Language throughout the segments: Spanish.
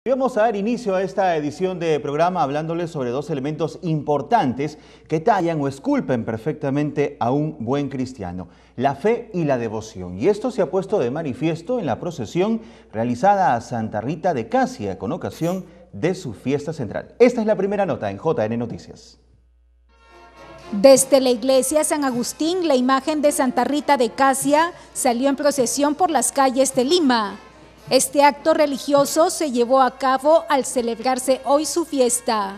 Y vamos a dar inicio a esta edición de programa hablándoles sobre dos elementos importantes que tallan o esculpen perfectamente a un buen cristiano: la fe y la devoción. Y esto se ha puesto de manifiesto en la procesión realizada a Santa Rita de Casia con ocasión de su fiesta central. Esta es la primera nota en JN Noticias. Desde la iglesia San Agustín, la imagen de Santa Rita de Casia salió en procesión por las calles de Lima. Este acto religioso se llevó a cabo al celebrarse hoy su fiesta.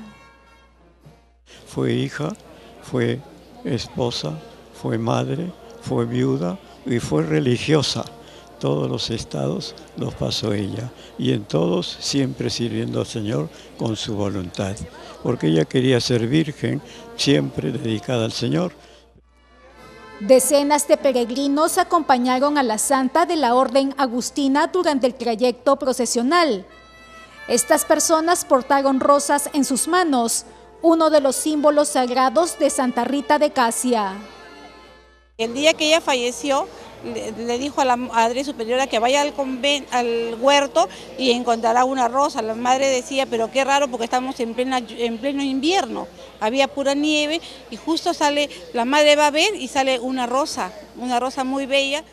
Fue hija, fue esposa, fue madre, fue viuda y fue religiosa. Todos los estados los pasó ella, y en todos siempre sirviendo al Señor con su voluntad, porque ella quería ser virgen, siempre dedicada al Señor. Decenas de peregrinos acompañaron a la santa de la Orden Agustina durante el trayecto procesional. Estas personas portaron rosas en sus manos, uno de los símbolos sagrados de Santa Rita de Casia. El día que ella falleció, le dijo a la Madre Superiora que vaya al huerto y encontrará una rosa. La madre decía, pero qué raro porque estamos en pleno invierno, había pura nieve y justo sale, la madre va a ver y sale una rosa muy bella.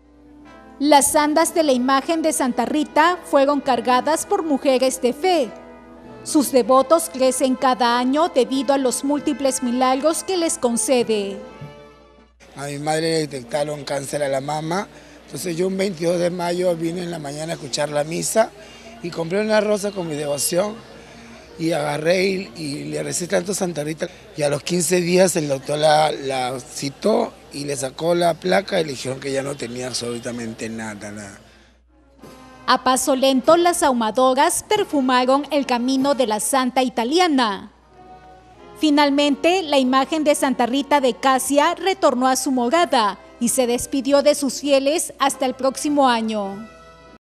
Las andas de la imagen de Santa Rita fueron cargadas por mujeres de fe. Sus devotos crecen cada año debido a los múltiples milagros que les concede. A mi madre le detectaron cáncer a la mama, entonces yo un 22 de mayo vine en la mañana a escuchar la misa y compré una rosa con mi devoción y agarré y le recé tanto a Santa Rita. Y a los 15 días el doctor la citó y le sacó la placa y le dijeron que ya no tenía absolutamente nada. A paso lento, las ahumadoras perfumaron el camino de la santa italiana. Finalmente, la imagen de Santa Rita de Casia retornó a su morada y se despidió de sus fieles hasta el próximo año.